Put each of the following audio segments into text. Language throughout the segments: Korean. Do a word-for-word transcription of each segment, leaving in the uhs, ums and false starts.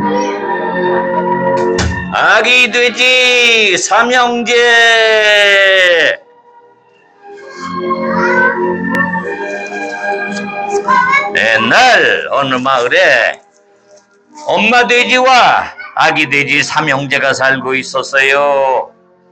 아기 돼지 삼형제. 옛날 어느 마을에 엄마 돼지와 아기 돼지 삼형제가 살고 있었어요.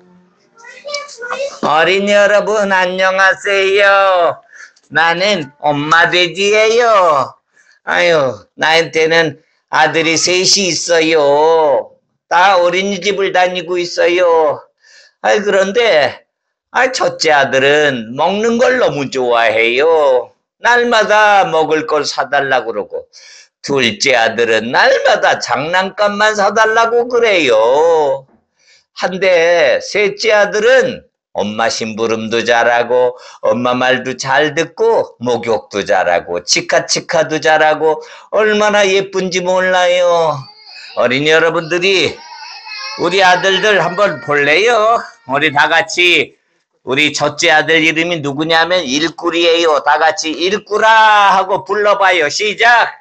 어린이 여러분 안녕하세요. 나는 엄마 돼지예요. 아유, 나한테는 아들이 셋이 있어요. 다 어린이집을 다니고 있어요. 아 그런데 아 첫째 아들은 먹는 걸 너무 좋아해요. 날마다 먹을 걸 사달라고 그러고, 둘째 아들은 날마다 장난감만 사달라고 그래요. 한데 셋째 아들은 엄마 심부름도 잘하고 엄마 말도 잘 듣고 목욕도 잘하고 치카치카도 잘하고 얼마나 예쁜지 몰라요. 어린이 여러분들이 우리 아들들 한번 볼래요? 우리 다 같이 우리 첫째 아들 이름이 누구냐면 일꿀이에요. 다 같이 일꿀아 하고 불러봐요. 시작.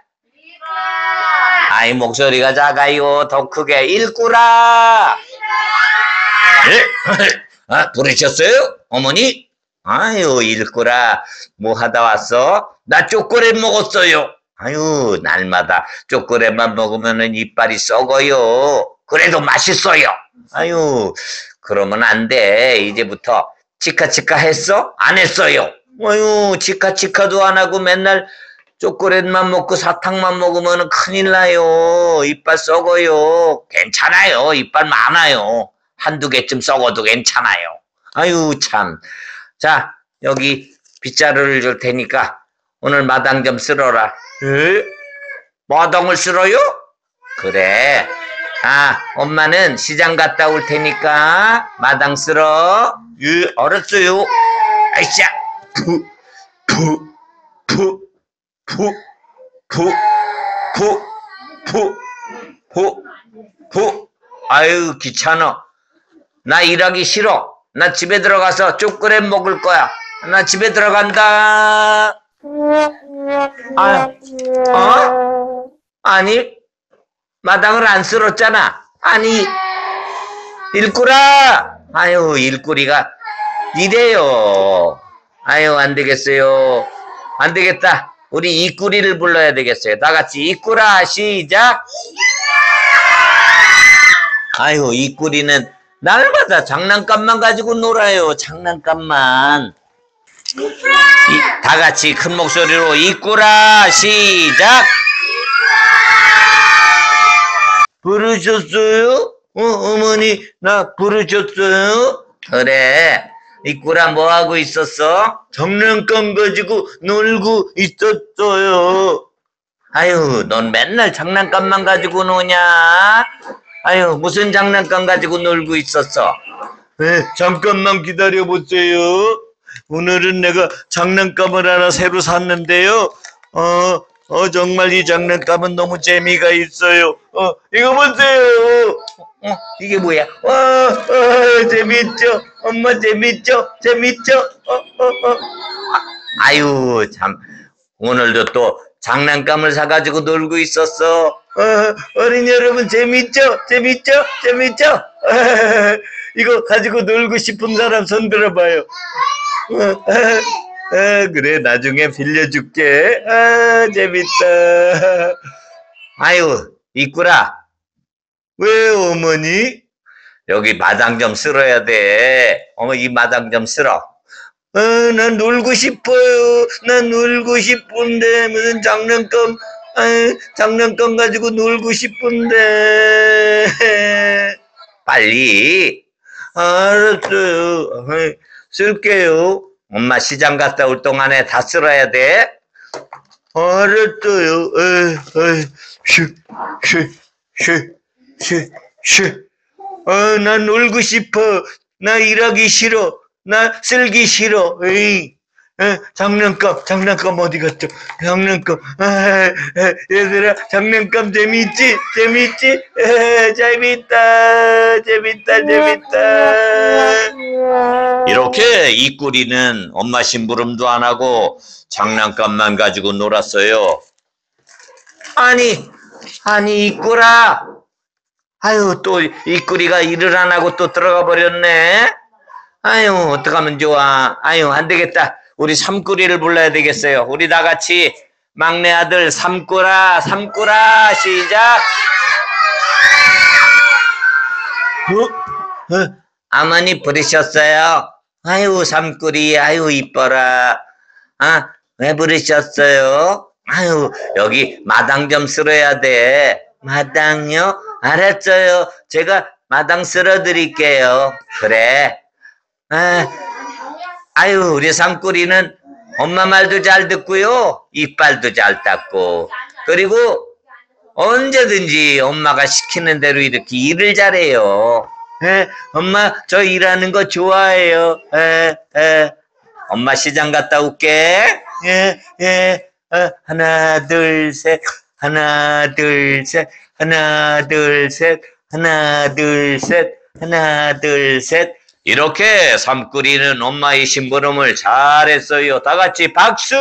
아이 목소리가 작아요. 더 크게 일꿀아. 네? 아 부르셨어요? 어머니? 아유 일꿀아 뭐 하다 왔어? 나 초콜릿 먹었어요. 아유 날마다 초콜릿만 먹으면은 이빨이 썩어요. 그래도 맛있어요. 아유 그러면 안 돼. 이제부터 치카치카 했어? 안 했어요. 아유 치카치카도 안 하고 맨날 초콜릿만 먹고 사탕만 먹으면 큰일 나요. 이빨 썩어요. 괜찮아요. 이빨 많아요. 한두 개쯤 썩어도 괜찮아요. 아유 참. 자 여기 빗자루를 줄 테니까 오늘 마당 좀 쓸어라. 에? 마당을 쓸어요? 그래. 아 엄마는 시장 갔다 올 테니까 마당 쓸어. 예 알았어요. 아이샤. 푸 푸 푸 푸 푸 푸 푸 푸 푸. 아유 귀찮아. 나 일하기 싫어. 나 집에 들어가서 초콜릿 먹을 거야. 나 집에 들어간다. 아, 어? 아니, 마당을 안 쓸었잖아. 아니, 일꿀아. 아유, 일꿀이가 이래요. 아유, 안 되겠어요. 안 되겠다. 우리 이꿀이를 불러야 되겠어요. 다 같이 이꿀아, 시작. 아유, 이꿀이는 날마다 장난감만 가지고 놀아요. 장난감만. 이, 다 같이 큰 목소리로 이꾸라 시작. 부르셨어요? 어, 어머니 나 부르셨어요? 그래. 이꾸라 뭐 하고 있었어? 장난감 가지고 놀고 있었어요. 아유 넌 맨날 장난감만 가지고 노냐? 아유 무슨 장난감 가지고 놀고 있었어? 네, 잠깐만 기다려보세요. 오늘은 내가 장난감을 하나 새로 샀는데요. 어, 어 정말 이 장난감은 너무 재미가 있어요. 어, 이거 보세요. 어, 이게 뭐야? 와, 어, 재밌죠? 엄마 재밌죠? 재밌죠? 어, 어, 어. 아, 아유 참 오늘도 또 장난감을 사가지고 놀고 있었어. 어, 어린이 여러분 재밌죠? 재밌죠? 재밌죠? 어, 이거 가지고 놀고 싶은 사람 손 들어봐요. 어, 어, 어, 그래 나중에 빌려줄게. 아 재밌다. 아유 이꾸라 왜 어머니? 여기 마당 좀 쓸어야 돼. 어머 이 마당 좀 쓸어. 어, 난 놀고 싶어요. 난 놀고 싶은데 무슨 장난감 아, 장난감 가지고 놀고 싶은데 빨리. 알았어요. 어, 쓸게요. 엄마 시장 갔다 올 동안에 다 쓸어야 돼. 알았어요. 슈슈슈슈슈. 아, 나 놀고 싶어. 나 일하기 싫어. 나 쓸기 싫어. 에이. 에, 장난감, 장난감 어디 갔죠? 장난감. 아, 에, 얘들아, 장난감 재밌지? 재밌지? 에, 재밌다. 재밌다. 재밌다. 이렇게 이꾸리는 엄마 심부름도 안 하고 장난감만 가지고 놀았어요. 아니, 아니, 이꾸라. 아유, 또 이꾸리가 일을 안 하고 또 들어가 버렸네. 아유, 어떡하면 좋아. 아유, 안 되겠다. 우리 삼꾸리를 불러야 되겠어요. 우리 다 같이 막내 아들 삼꾸라, 삼꾸라, 시작. 어? 어? 어머니 부르셨어요? 아유, 삼꾸리, 아유, 이뻐라. 아, 왜 부르셨어요? 아유, 여기 마당 좀 쓸어야 돼. 마당요? 알았어요. 제가 마당 쓸어 드릴게요. 그래. 아, 아유, 우리 삼꾸리는 엄마 말도 잘 듣고요. 이빨도 잘 닦고. 그리고 언제든지 엄마가 시키는 대로 이렇게 일을 잘해요. 에, 엄마, 저 일하는 거 좋아해요. 에, 에. 엄마 시장 갔다 올게. 예, 예. 어, 하나, 둘, 셋. 하나, 둘, 셋. 하나, 둘, 셋. 하나, 둘, 셋. 하나, 둘, 셋. 이렇게 삼꾸리는 엄마의 심부름을 잘했어요. 다 같이 박수!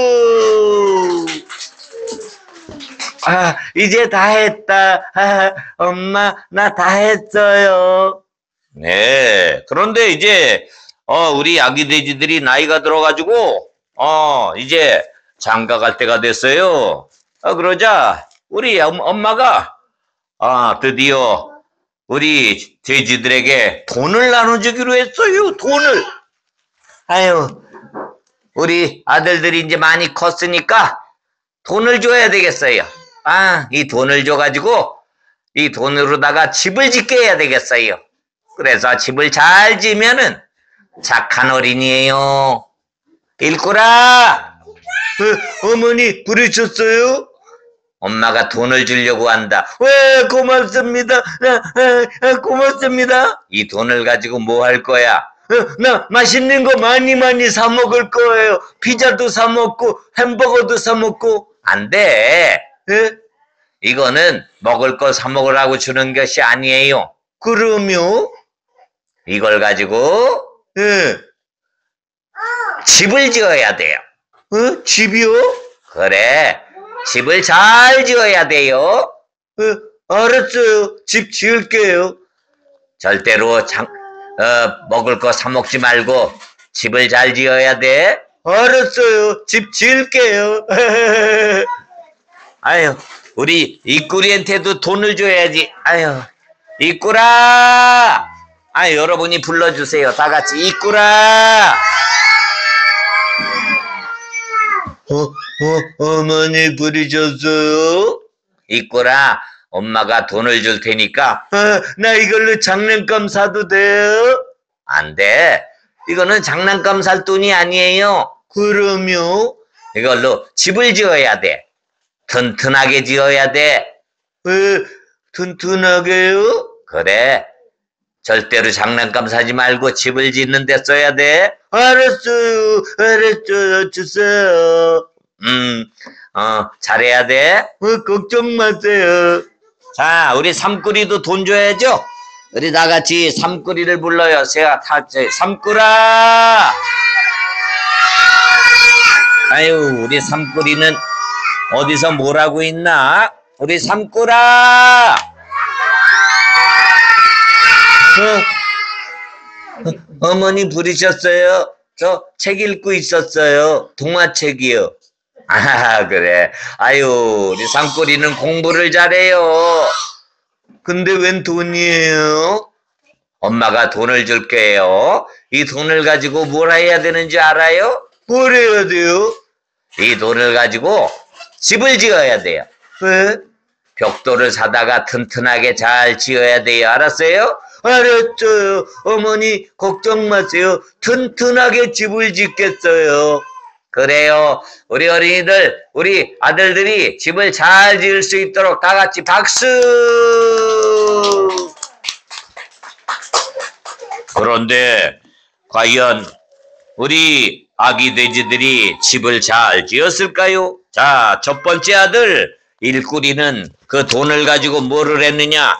아, 이제 다 했다. 아, 엄마, 나 다 했어요. 네. 그런데 이제, 어, 우리 아기 돼지들이 나이가 들어가지고, 어, 이제 장가 갈 때가 됐어요. 어, 그러자, 우리 엄마가, 아, 드디어 우리 돼지들에게 돈을 나눠주기로 했어요. 돈을. 아유, 우리 아들들이 이제 많이 컸으니까 돈을 줘야 되겠어요. 아, 이 돈을 줘가지고 이 돈으로다가 집을 짓게 해야 되겠어요. 그래서 집을 잘 지면은 착한 어린이에요. 일꾸라. 어, 어머니 부르셨어요? 엄마가 돈을 주려고 한다. 왜, 고맙습니다. 아, 아, 고맙습니다. 이 돈을 가지고 뭐 할 거야? 어, 나 맛있는 거 많이 많이 사 먹을 거예요. 피자도 사 먹고 햄버거도 사 먹고. 안 돼. 에? 이거는 먹을 거 사 먹으라고 주는 것이 아니에요. 그럼요? 이걸 가지고 에. 집을 지어야 돼요. 어? 집이요? 그래. 집을 잘 지어야 돼요. 어, 알았어요. 집 지을게요. 절대로 장, 어, 먹을 거 사 먹지 말고 집을 잘 지어야 돼. 알았어요. 집 지을게요. 아유, 우리 이꾸리한테도 돈을 줘야지. 아유, 이꾸라. 아유, 여러분이 불러주세요. 다 같이 이꾸라. 어, 어, 어머니 부르셨어요? 이꾸라, 엄마가 돈을 줄 테니까, 아, 나 이걸로 장난감 사도 돼요? 안 돼. 이거는 장난감 살 돈이 아니에요. 그럼요? 이걸로 집을 지어야 돼. 튼튼하게 지어야 돼. 왜, 튼튼하게요? 그래. 절대로 장난감 사지 말고 집을 짓는 데 써야 돼. 알았어요. 알았어요. 주세요. 음, 어, 잘해야 돼. 어, 걱정 마세요. 자, 우리 삼꾸리도 돈 줘야죠? 우리 다 같이 삼꾸리를 불러요. 제가 다, 삼꾸라! 아유, 우리 삼꾸리는 어디서 뭘 하고 있나? 우리 삼꾸라! 어, 어, 어머니 부르셨어요? 저 책 읽고 있었어요. 동화책이요. 아, 그래. 아유, 우리 삼꾸리는 공부를 잘해요. 근데 웬 돈이에요? 엄마가 돈을 줄게요. 이 돈을 가지고 뭘 해야 되는지 알아요? 뭘 해야 돼요? 이 돈을 가지고 집을 지어야 돼요. 왜? 벽돌을 사다가 튼튼하게 잘 지어야 돼요. 알았어요? 알았어요. 어머니 걱정 마세요. 튼튼하게 집을 짓겠어요. 그래요. 우리 어린이들, 우리 아들들이 집을 잘 지을 수 있도록 다 같이 박수! 그런데 과연 우리 아기 돼지들이 집을 잘 지었을까요? 자, 첫 번째 아들 일꾸리는 그 돈을 가지고 뭐를 했느냐?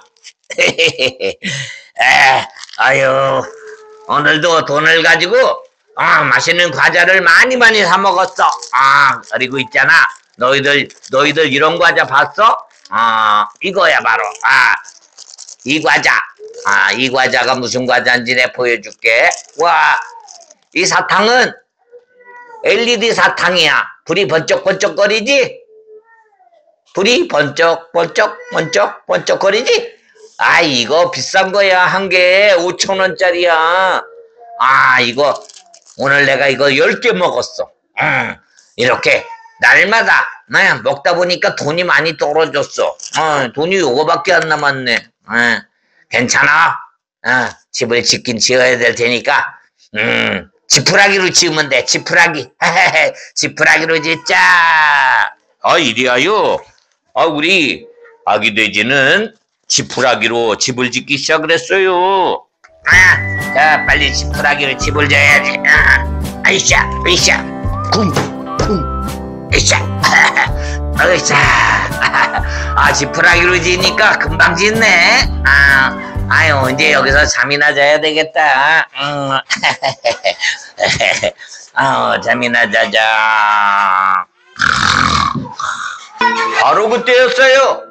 에, 아유, 오늘도 돈을 가지고 어, 맛있는 과자를 많이 많이 사 먹었어. 아, 그리고 있잖아, 너희들 너희들 이런 과자 봤어? 어, 이거야 바로. 아, 이 과자. 아, 이 과자가 무슨 과자인지 내가 보여줄게. 와, 이 사탕은 엘이디 사탕이야. 불이 번쩍번쩍거리지? 불이 번쩍 번쩍 번쩍 번쩍거리지? 아, 이거 비싼 거야. 한 개에 오천 원짜리야. 아, 이거 오늘 내가 이거 열 개 먹었어. 음, 이렇게 날마다 네, 먹다 보니까 돈이 많이 떨어졌어. 어, 돈이 요거밖에 안 남았네. 어, 괜찮아. 어, 집을 짓긴 지어야 될 테니까 음, 지푸라기로 지으면 돼. 지푸라기. 지푸라기로 짓자. 아, 이리하여. 아, 우리 아기 돼지는 지푸라기로 집을 짓기 시작을 했어요. 아, 자, 빨리 지푸라기로 집을 져야지. 아, 아이샤, 아이샤, 쿵, 쿵, 아이샤, 아이샤. 아, 지푸라기로 지니까 금방 짓네. 아, 아유, 이제 여기서 잠이나 자야 되겠다. 음. 아우, 잠이나 자자. 바로 그때였어요.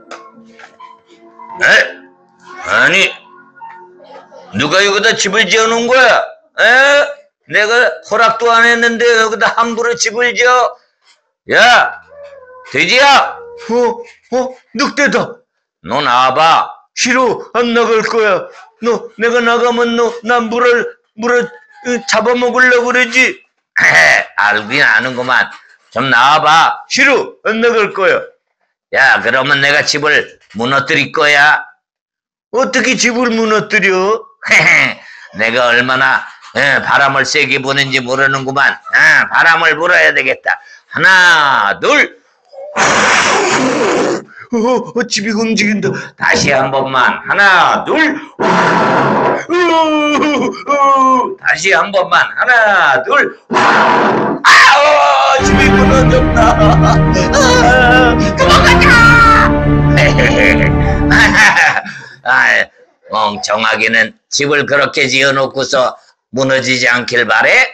에? 아니, 누가 여기다 집을 지어놓은 거야? 에? 내가 허락도 안 했는데 여기다 함부로 집을 지어? 야, 돼지야! 어? 어? 늑대다! 너 나와봐. 싫어, 안 나갈 거야. 너, 내가 나가면 너, 나 물을, 물을 잡아먹으려고 그러지? 알긴 아는구만. 좀 나와봐. 싫어, 안 나갈 거야. 야, 그러면 내가 집을 무너뜨릴 거야. 어떻게 집을 무너뜨려? 내가 얼마나 에, 바람을 세게 부는지 모르는구만. 아, 바람을 불어야 되겠다. 하나, 둘. 어, 어, 집이 움직인다. 다시 한 번만. 하나, 둘. 어, 어, 다시 한 번만. 하나, 둘. 아우, 집이 무너졌다. 아, 도망가자. 아, 멍청하기는 집을 그렇게 지어놓고서 무너지지 않길 바래?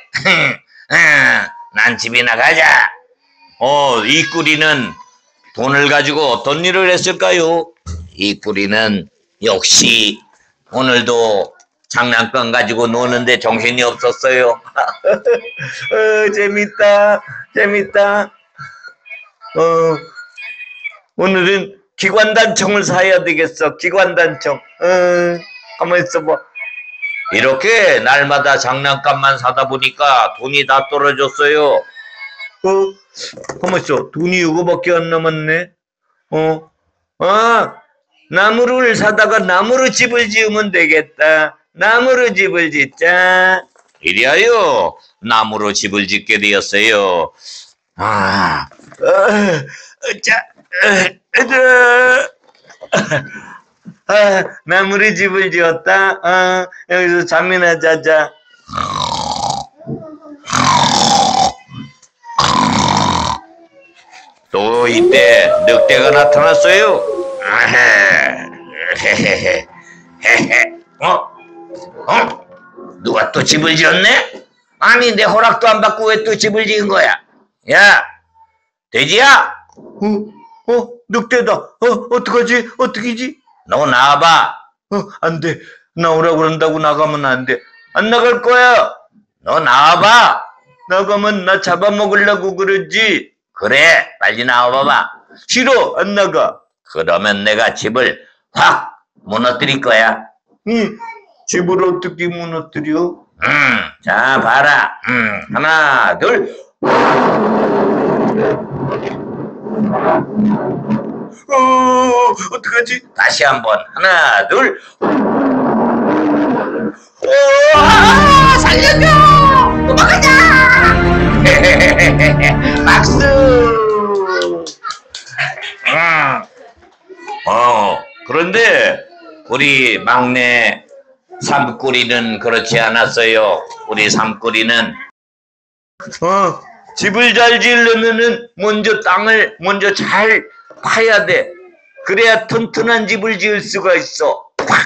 난 집이나 가자. 어, 이 꾸리는 돈을 가지고 어떤 일을 했을까요? 이 꾸리는 역시 오늘도 장난감 가지고 노는데 정신이 없었어요. 어, 재밌다, 재밌다. 어, 오늘은 기관단총을 사야 되겠어. 기관단총. 어, 가만 있어봐. 이렇게 날마다 장난감만 사다 보니까 돈이 다 떨어졌어요. 어, 가만 있어. 돈이 이거밖에 안 남았네. 어, 아, 나무를 사다가 나무로 집을 지으면 되겠다. 나무로 집을 짓자. 이리하여 나무로 집을 짓게 되었어요. 아, 어, 자, 어, 아, 나무로 집을 지었다. 아, 여기서 잠이나 자자. 또 이때 늑대가 나타났어요. 어? 어? 누가 또 집을 지었네? 아니, 내 허락도 안 받고 왜 또 집을 지은 거야? 야, 돼지야? 어? 어? 늑대다. 어? 어떡하지? 어떡이지? 너 나와봐. 어? 안 돼. 나오라고 그런다고 나가면 안 돼. 안 나갈 거야. 너 나와봐. 나가면 나 잡아먹으려고 그러지. 그래, 빨리 나와봐봐. 싫어, 안 나가. 그러면 내가 집을 확 무너뜨릴 거야. 응, 집을 어떻게 무너뜨려? 응, 자, 봐라. 응, 하나, 둘. 어, 어떡하지? 다시 한 번. 하나, 둘. 오, 살려줘! 도망가자! 박수! 음. 어, 그런데 우리 막내 삼꾸리는 그렇지 않았어요. 우리 삼꾸리는 어, 집을 잘 지으려면은 먼저 땅을 먼저 잘 파야 돼. 그래야 튼튼한 집을 지을 수가 있어.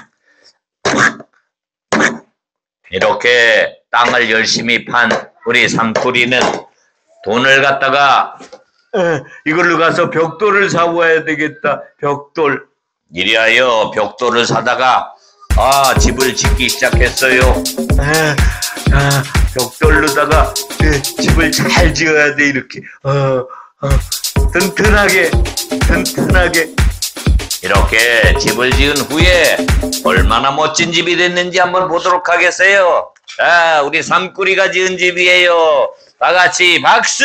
이렇게 땅을 열심히 판 우리 삼꾸리는 돈을 갖다가 에, 이걸로 가서 벽돌을 사와야 되겠다. 벽돌. 이리하여 벽돌을 사다가 아 집을 짓기 시작했어요. 아, 아 벽돌로다가 에, 집을 잘 지어야 돼. 이렇게 어, 어, 튼튼하게 튼튼하게 이렇게 집을 지은 후에 얼마나 멋진 집이 됐는지 한번 보도록 하겠어요. 자, 우리 삼꾸리가 지은 집이에요. 다 같이 박수!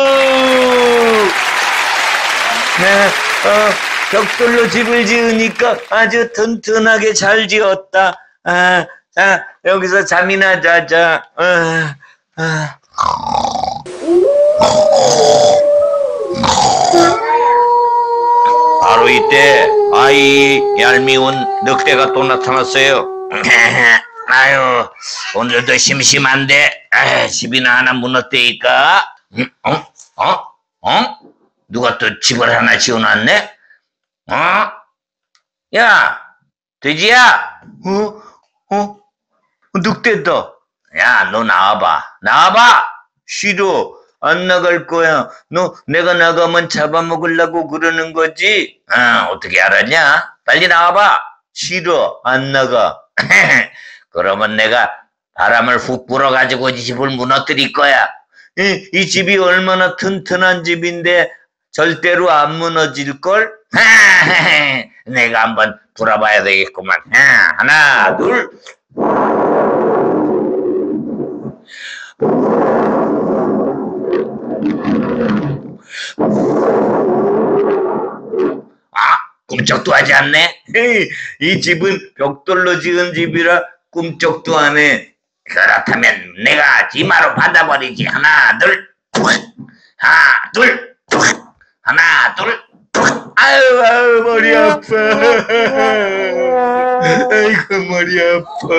네, 어, 벽돌로 집을 지으니까 아주 튼튼하게 잘 지었다. 아, 자, 여기서 잠이나 자자. 아, 아. 바로 이때 아이 얄미운 늑대가 또 나타났어요. 아유, 오늘도 심심한데 아, 집이나 하나 무너뜨릴까? 응? 어? 어? 어? 누가 또 집을 하나 지어놨네? 어? 야, 돼지야? 어? 어? 늑대다. 야, 너 나와봐. 나와봐. 싫어. 안 나갈 거야. 너 내가 나가면 잡아먹으려고 그러는 거지? 아, 어떻게 알았냐? 빨리 나와봐. 싫어. 안 나가. 그러면 내가 바람을 훅 불어가지고 이 집을 무너뜨릴 거야. 이, 이 집이 얼마나 튼튼한 집인데 절대로 안 무너질걸? 내가 한번 불어봐야 되겠구만. 하나, 둘. 아, 꿈쩍도 하지 않네? 이 집은 벽돌로 지은 집이라 꿈쩍도 안 해. 그렇다면 내가 지마로 받아버리지. 하나, 둘, 하나, 둘, 하나, 둘. 아유, 아유, 머리 아파. 아이고, 머리 아파.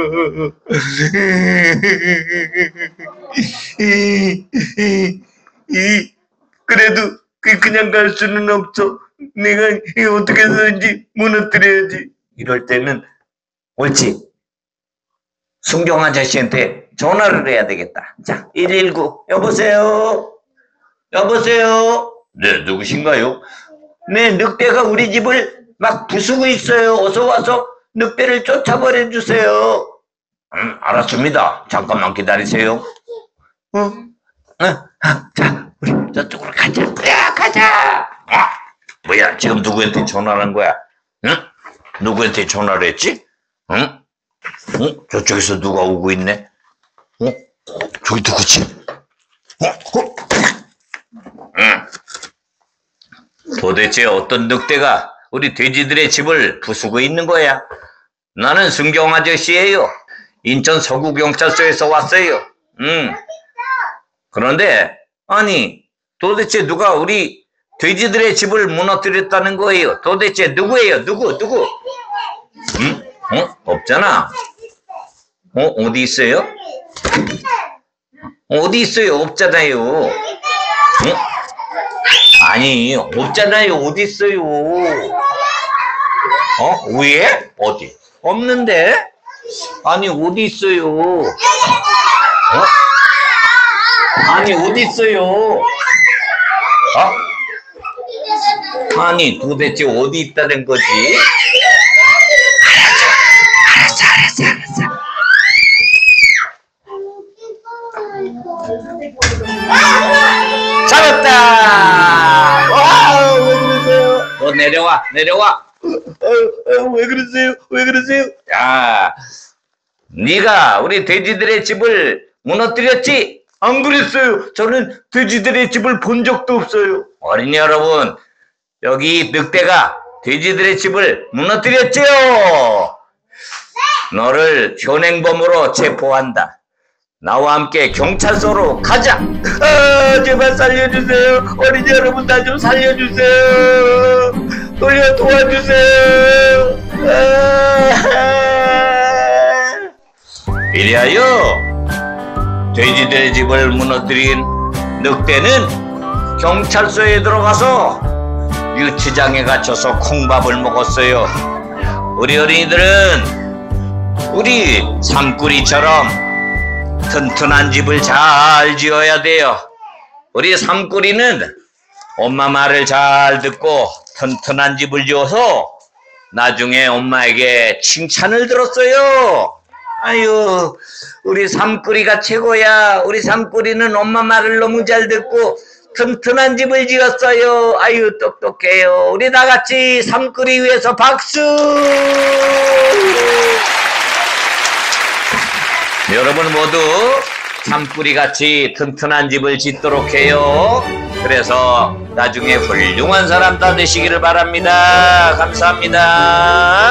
이, 이, 이, 그래도 그냥 갈 수는 없어. 내가 어떻게 해서든지 무너뜨려야지. 이럴 때는 옳지. 순경 아저씨한테 전화를 해야 되겠다. 자, 일일구. 여보세요? 여보세요? 네, 누구신가요? 네, 늑대가 우리 집을 막 부수고 있어요. 어서 와서 늑대를 쫓아버려 주세요. 음, 알았습니다. 잠깐만 기다리세요. 어? 어? 자, 우리 저쪽으로 가자. 야, 가자. 어? 뭐야, 지금 누구한테 전화를 한 거야? 응? 누구한테 전화를 했지? 응? 어? 저쪽에서 누가 오고 있네? 어? 저기 누구지? 어? 어? 응. 도대체 어떤 늑대가 우리 돼지들의 집을 부수고 있는 거야? 나는 순경 아저씨예요. 인천 서구경찰서에서 왔어요. 응. 그런데 아니 도대체 누가 우리 돼지들의 집을 무너뜨렸다는 거예요? 도대체 누구예요? 누구? 누구? 응? 어? 없잖아. 어? 어디 있어요? 어디 있어요? 없잖아요. 어? 아니, 없잖아요. 어디 있어요? 어? 위에? 어디? 없는데? 아니, 어디 있어요? 어? 아니, 어디 있어요? 어? 아니, 도대체 어디 있다는 거지? 알았어, 알았어, 알았어, 알았어. 잡았다! 와, 왜 그러세요? 너 내려와, 내려와. 어, 어, 왜 그러세요? 왜 그러세요? 야, 네가 우리 돼지들의 집을 무너뜨렸지? 안 그랬어요. 저는 돼지들의 집을 본 적도 없어요. 어린이 여러분, 여기 늑대가 돼지들의 집을 무너뜨렸지요. 너를 현행범으로 체포한다. 나와 함께 경찰서로 가자. 아, 제발 살려주세요. 어린이 여러분, 나 좀 살려주세요. 돌려 도와주세요. 아, 이리하여 돼지들의 집을 무너뜨린 늑대는 경찰서에 들어가서 유치장에 갇혀서 콩밥을 먹었어요. 우리 어린이들은 우리 삼꾸리처럼 튼튼한 집을 잘 지어야 돼요. 우리 삼꾸리는 엄마 말을 잘 듣고 튼튼한 집을 지어서 나중에 엄마에게 칭찬을 들었어요. 아유, 우리 삼꾸리가 최고야. 우리 삼꾸리는 엄마 말을 너무 잘 듣고 튼튼한 집을 지었어요. 아유, 똑똑해요. 우리 다 같이 삼꾸리 위해서 박수! 여러분 모두 삼꾸리같이 튼튼한 집을 짓도록 해요. 그래서 나중에 훌륭한 사람 다 되시기를 바랍니다. 감사합니다.